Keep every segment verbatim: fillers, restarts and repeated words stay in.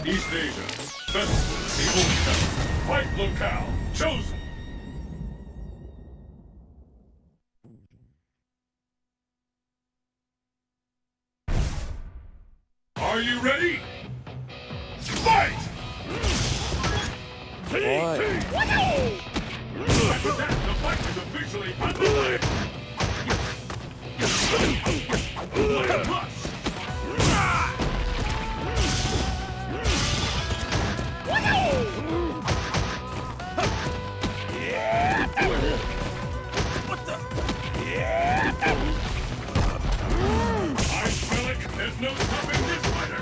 East Asia. Festival. Evil. Fight locale. Chosen. Are you ready? Fight! Boy. After that, the fight is officially underway. Let rush. What the? I smell it. There's no stopping this fighter.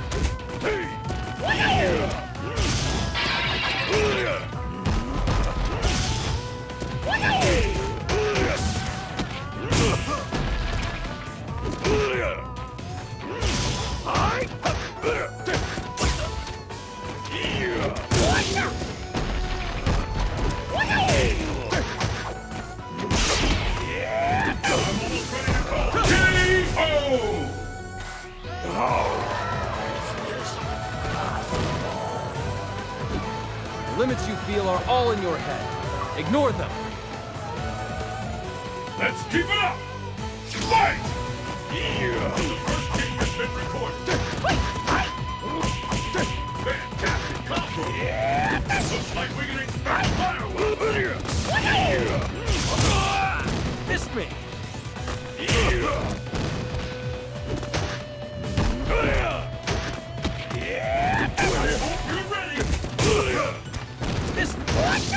The limits you feel are all in your head. Ignore them. Let's keep it up! Fight! The first kick has been recorded. Fantastic combo! Looks like we can expect fireworks! Missed me! I hope you're ready! Missed me!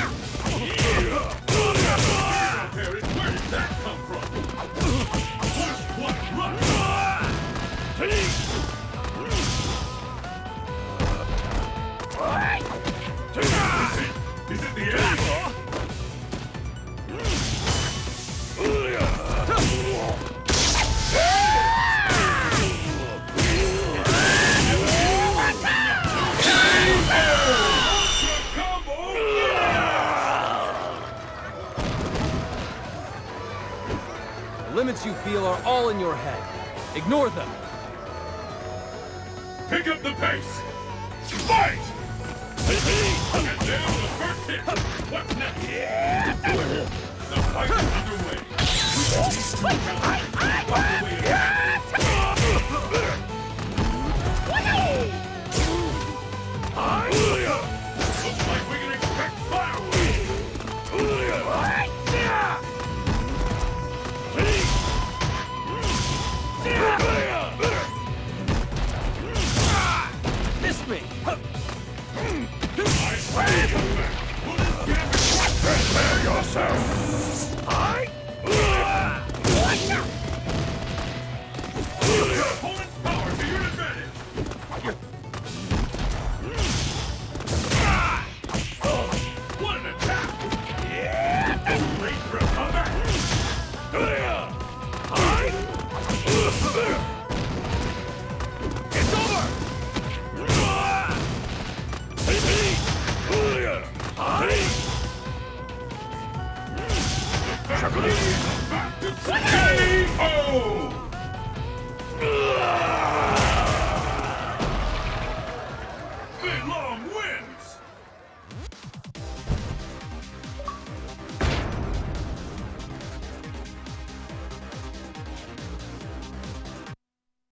Where did that come from? Push, one, run! Is it, is it the end? The limits you feel are all in your head. Ignore them. Pick up the pace! Fight! And down the first hit! What's next? The fight is underway. These two counters fight the way ahead. Looks like we can expect fireworks! Missed me! Prepare yourself!